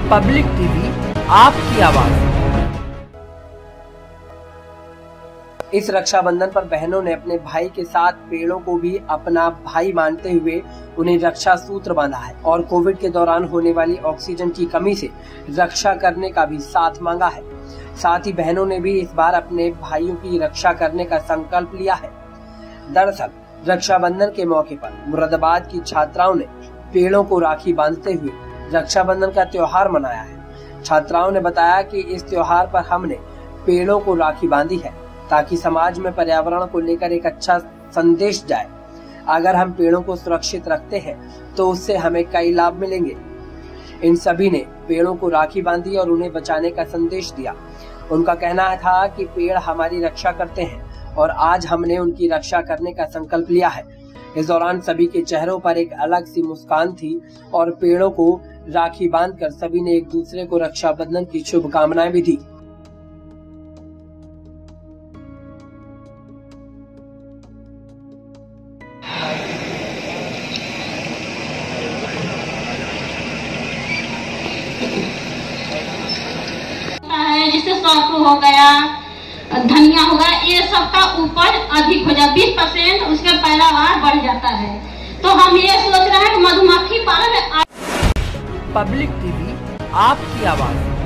Public TV, आपकी आवाज। इस रक्षाबंधन पर बहनों ने अपने भाई के साथ पेड़ों को भी अपना भाई मानते हुए उन्हें रक्षा सूत्र बांधा है और कोविड के दौरान होने वाली ऑक्सीजन की कमी से रक्षा करने का भी साथ मांगा है। साथ ही बहनों ने भी इस बार अपने भाइयों की रक्षा करने का संकल्प लिया है। दरअसल रक्षाबंधन के मौके पर मुरादाबाद की छात्राओं ने पेड़ों को राखी बांधते हुए रक्षाबंधन का त्योहार मनाया है। छात्राओं ने बताया कि इस त्योहार पर हमने पेड़ों को राखी बांधी है ताकि समाज में पर्यावरण को लेकर एक अच्छा संदेश जाए। अगर हम पेड़ों को सुरक्षित रखते हैं तो उससे हमें कई लाभ मिलेंगे। इन सभी ने पेड़ों को राखी बांधी और उन्हें बचाने का संदेश दिया। उनका कहना था कि पेड़ हमारी रक्षा करते हैं और आज हमने उनकी रक्षा करने का संकल्प लिया है। इस दौरान सभी के चेहरों पर एक अलग सी मुस्कान थी और पेड़ों को राखी बांधकर सभी ने एक दूसरे को रक्षाबंधन की शुभकामनाएं भी दी। जिससे सौंफ हो गया, धनिया हो गया, ये सब का उपज अधिक हो जाए 20%, उसका पैदावार बढ़ जाता है। तो हम ये सोच रहे हैं कि मधुमक्खी पालन। पब्लिक टीवी, आपकी आवाज।